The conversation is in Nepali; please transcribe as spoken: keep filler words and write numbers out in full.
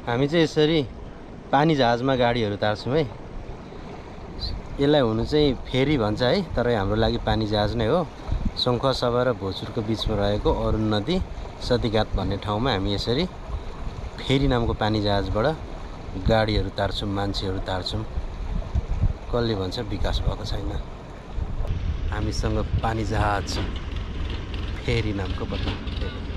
हामी चाहिँ यसरी पानी जहाजमा गाडीहरू तार्छौँ है। यसलाई हुनु चाहिँ फेरी भन्छ है, तर हाम्रो लागि पानी जहाज नै हो। सङ्खुवासभा र भोजपुरको बिचमा रहेको अरुण नदी सतीघाट भन्ने ठाउँमा हामी यसरी फेरी नामको पानी जहाजबाट गाडीहरू तार्छौँ, मान्छेहरू तार्छौँ। कसले भन्छ विकास भएको छैन। हामीसँग पानी जहाज फेरी नामको बता